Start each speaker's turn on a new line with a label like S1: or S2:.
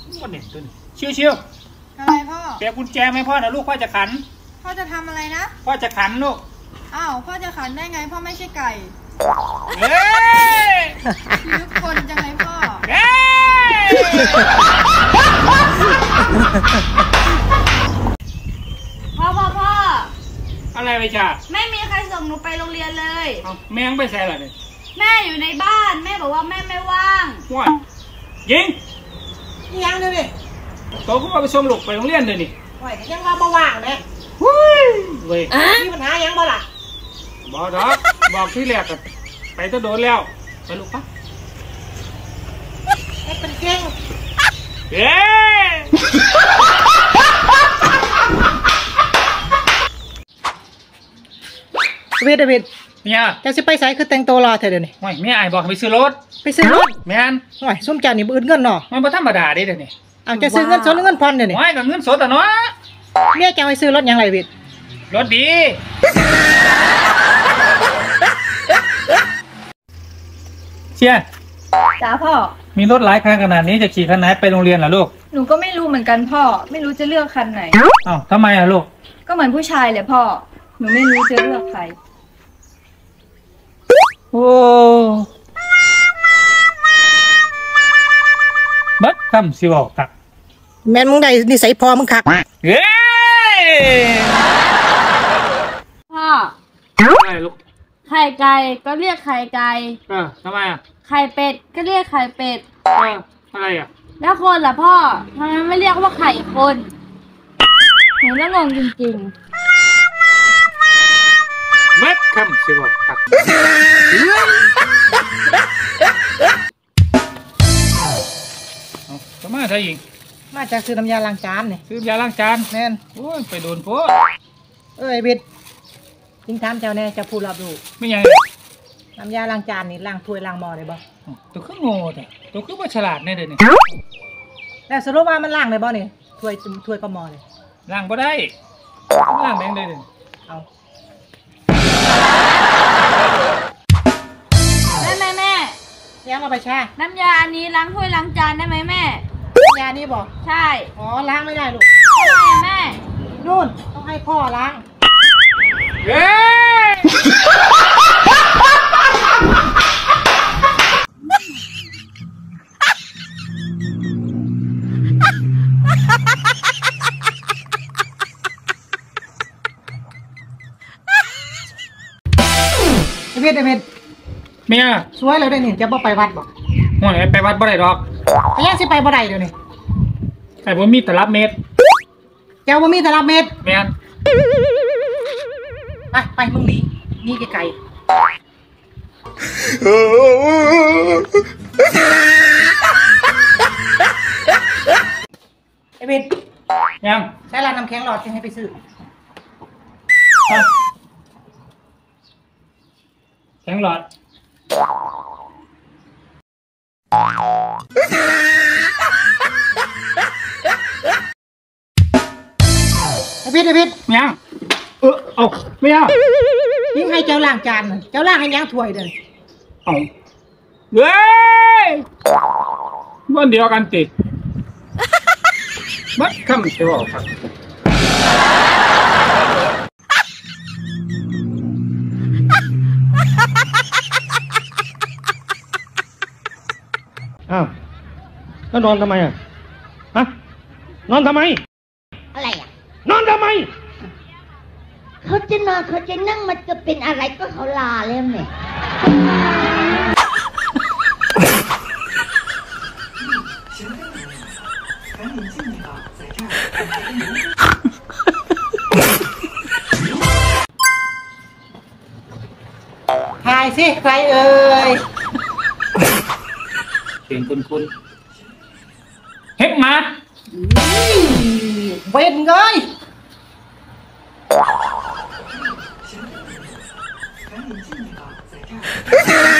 S1: วันนี้ตัวนี้ชิว
S2: อะไรพ่อ
S1: เปียกุญแจไหมพ่อนะลูกพ่อจะขัน
S2: พ่อจะทำอะไรนะ
S1: พ่อจะขันลูก
S2: อ้าวพ่อจะขันได้ไงพ่อไม่ใช่ไก่
S1: เฮ้ย
S2: ยุคนจังไงพ่อ
S1: เฮ้ย
S2: พ่อ
S1: อะไรไปจ้า
S2: ไม่มีใครส่งหนูไปโรงเรียนเลย
S1: แม่งไปใส่อะไรเนี่ย
S2: แม่อยู่ในบ้านแม่บอกว่าแม่ไม่ว่าง
S1: ว้ายิง
S3: ยังเลยดิ
S1: โตก็มาไปส่งลูกไปโรงเรียนเลยนี่
S3: ไหวยังว่าบ่ว่างเลย
S1: เฮ้ยเว้ย
S3: มีปัญหายังบ่ล่ะ
S1: บอกดอกบอกที่แรกกันไปจะโดนแล้วไปลูกปะ
S3: เป็นเก่ง
S1: เฮ้ย
S3: เวท
S1: เนี่ย
S3: จะสิไปไสคือแต่งตัวรอเธอเดี๋ยวนี้
S1: ไม่แม่ไอ้บอกไปซื้อรถแม่น
S3: โอ้ยส้มจานนี่อื่นเงินเนาะ
S1: มันบ่ธรรมดาเด้เดี๋ยวนี้
S3: จะซื้อเงินสดหรือเงินผ่อนเดี๋ยวนี้
S1: ไม่กับเงินสดอ่ะเนาะ
S3: เมียจะไปซื้อรถยังไรเวท
S1: รถดีเชีย
S2: จ้าพ่อ
S1: มีรถหลายคันขนาดนี้จะขี่คันไหนไปโรงเรียนล่ะลูก
S2: หนูก็ไม่รู้เหมือนกันพ่อไม่รู้จะเลือกคันไหน
S1: อ้าวทำไมอ่ะลูก
S2: ก็เหมือนผู้ชายเลยพ่อหนูไม่รู้จะเลือกใคร
S1: โอ้บัดคำสิบอกครับ
S3: แม่มึงได้นิสัยพอมึงคัก
S1: เฮ้ย
S2: พ่อ
S1: อะไรลูก
S2: ไข่ไก่ก็เรียกไข่ไก่
S1: ทำไมอ่ะ
S2: ไข่เป็ดก็เรียกไข่เป็ด
S1: อะไรอ่ะ
S2: แล้วคนล่ะพ่อทำไมไม่เรียกว่าไข่คนหนูก็งงจริงๆ
S1: เม็ดคำสิบอกครับทำไมท่าหญิง
S3: มาจากซื้อน้ำยาล้างจานนี่
S1: ซื้อน้ำยาล้างจาน
S3: แม่น
S1: โอ้ยไปโดนโพด
S3: บิดจริงถามเจ้าแน่จะพูดรับดู
S1: ไม่ยัง
S3: น้ำยาล้างจานนี่ล้างถ้วยล้างหม้อได้บ่
S1: ตัวขึ้นโง่แต่ตัวขึ้นว่าฉลาดแน่เลยนี่
S3: แต่สรุปว่ามันล้างได้บ่นี่ถ้วยกับหม้อนี่
S1: ล้างบ่ได้ล้างแดงได้เลย
S3: เอา
S2: แม่
S3: ยังเอาไปแช่
S2: น้ำยาอันนี้ล้างถ้วยล้างจานได้ไหมแม่
S3: น้ำยานี้บอก
S2: ใช่
S3: อ๋อล้างไม่ได้ลูก
S2: ทำไมแม่
S3: นู่นต้องให้พ่อล้าง
S1: เฮ้ย
S3: เม็ด
S1: เมีย
S3: สวยเลยได้นี่จะบ่ไปวัดบอก
S1: หัวไหนไปวัดบ่ได้ดอก
S3: ไปยังสิไปบ่ได้เดี๋ยวนี้
S1: แต่ผมมีตลับเมตร
S3: เจ้าบ่มีตลับเมตร
S1: เมีย
S3: ไปมึงหนีนี่ไกลไอ้เม็ด
S1: ยัง
S3: ใช้ร้านน้ำแข็งหลอดจะให้ไปซื้อ
S1: แข็งหลอด
S3: ไอ้พิษ
S1: ยังเอาไม่เอา
S3: ยิ่งให้เจ้าล้างจานเจ้าล้างให้ยังถ้วยเดิน
S1: เอาเฮ้ยบ้านเดียวกันติดบัดคำจะบอกครับอ้าวแล้วนอนทำไมอ่ะฮะนอนทำไม
S4: อะไรอ่ะ
S1: นอนทำไม
S4: เขาจะนอนเขาจะนั่งมันจะเป็นอะไรก็เขาลาแล้วเนี่ย
S3: ทายสิใครเอ่ย
S1: เสียงคุณเฮ็ดมา
S3: เว้นเลย
S1: เ